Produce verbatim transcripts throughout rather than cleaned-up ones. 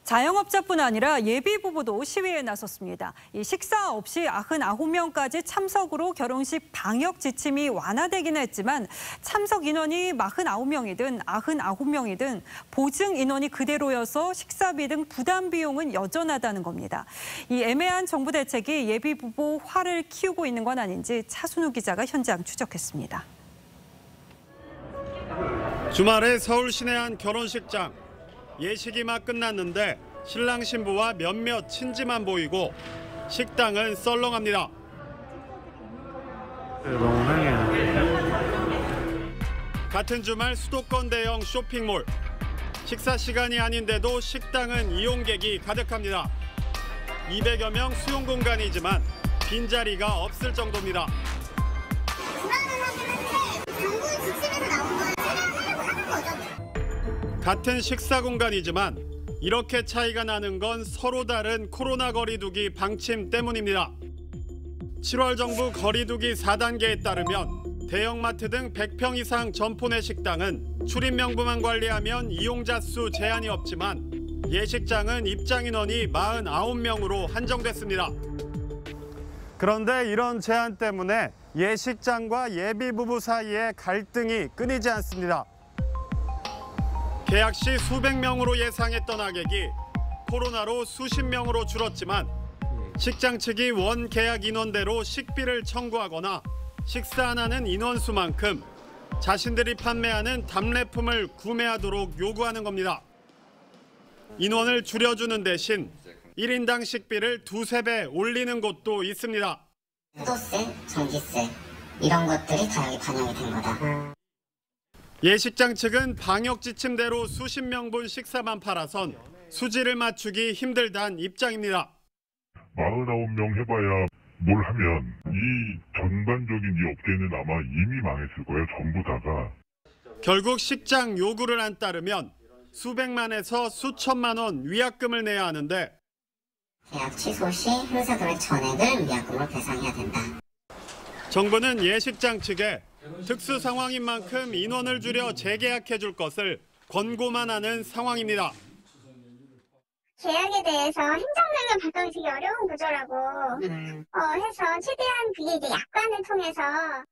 자영업자뿐 아니라 예비부부도 시위에 나섰습니다. 이 식사 없이 구십구 명까지 참석으로 결혼식 방역 지침이 완화되긴 했지만 참석 인원이 사십구 명이든 구십구 명이든 보증 인원이 그대로여서 식사비 등 부담 비용은 여전하다는 겁니다. 이 애매한 정부 대책이 예비부부 화를 키우고 있는 건 아닌지 차순우 기자가 현장 추적했습니다. 주말에 서울 시내 한 결혼식장. 예식이 막 끝났는데 신랑 신부와 몇몇 친지만 보이고 식당은 썰렁합니다. 너무 행해요. 같은 주말 수도권 대형 쇼핑몰. 식사 시간이 아닌데도 식당은 이용객이 가득합니다. 이백여 명 수용 공간이지만 빈자리가 없을 정도입니다. 같은 식사 공간이지만 이렇게 차이가 나는 건 서로 다른 코로나 거리두기 방침 때문입니다. 칠월 정부 거리두기 사 단계에 따르면 대형마트 등 백 평 이상 점포 내 식당은 출입 명부만 관리하면 이용자 수 제한이 없지만 예식장은 입장 인원이 사십구 명으로 한정됐습니다. 그런데 이런 제한 때문에 예식장과 예비부부 사이에 갈등이 끊이지 않습니다. 계약 시 수백 명으로 예상했던 하객이 코로나로 수십 명으로 줄었지만 식장 측이 원 계약 인원대로 식비를 청구하거나 식사 안 하는 인원수만큼 자신들이 판매하는 답례품을 구매하도록 요구하는 겁니다. 인원을 줄여주는 대신 일 인당 식비를 두세 배 올리는 곳도 있습니다. 수도세, 전기세 이런 것들이 다 여기 반영이 된 거다. 예식장 측은 방역 지침대로 수십 명분 식사만 팔아선 수지를 맞추기 힘들다는 입장입니다. 사십구 명 해봐야 뭘 하면 이 전반적인 이 업계는 아마 이미 망했을 거예요. 전부 다가. 결국 식장 요구를 안 따르면 수백만에서 수천만 원 위약금을 내야 하는데 계약 취소 시 행사금액 전액을 위약금으로 배상해야 된다. 정부는 예식장 측에 특수 상황인 만큼 인원을 줄여 재계약해 줄 것을 권고만 하는 상황입니다. 계약에 대해서 행정명령 발동이 되게 어려운 구조라고 음. 어, 해서 최대한 그게 이제 약관을 통해서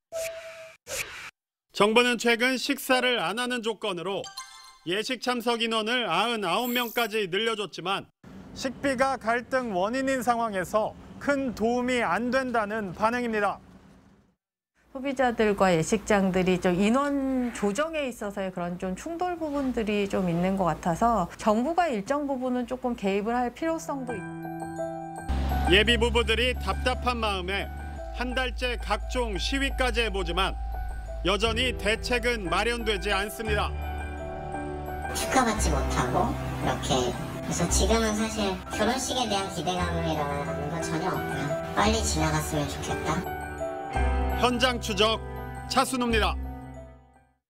정부는 최근 식사를 안 하는 조건으로 예식 참석 인원을 구십구 명까지 늘려줬지만 식비가 갈등 원인인 상황에서 큰 도움이 안 된다는 반응입니다. 소비자들과 예식장들이 좀 인원 조정에 있어서의 그런 좀 충돌 부분들이 좀 있는 것 같아서 정부가 일정 부분은 조금 개입을 할 필요성도 있고. 예비 부부들이 답답한 마음에 한 달째 각종 시위까지 해보지만 여전히 대책은 마련되지 않습니다. 축하받지 못하고 이렇게 그래서 지금은 사실 결혼식에 대한 기대감이라는 건 전혀 없고요. 빨리 지나갔으면 좋겠다. 현장 추적 차순우입니다.